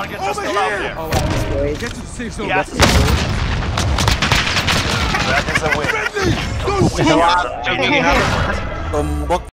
Targets are still out there. Oh, wow, destroyed. Get to the safe zone. Yes. That is a win. Friendly! Go We shoot! have Tumbok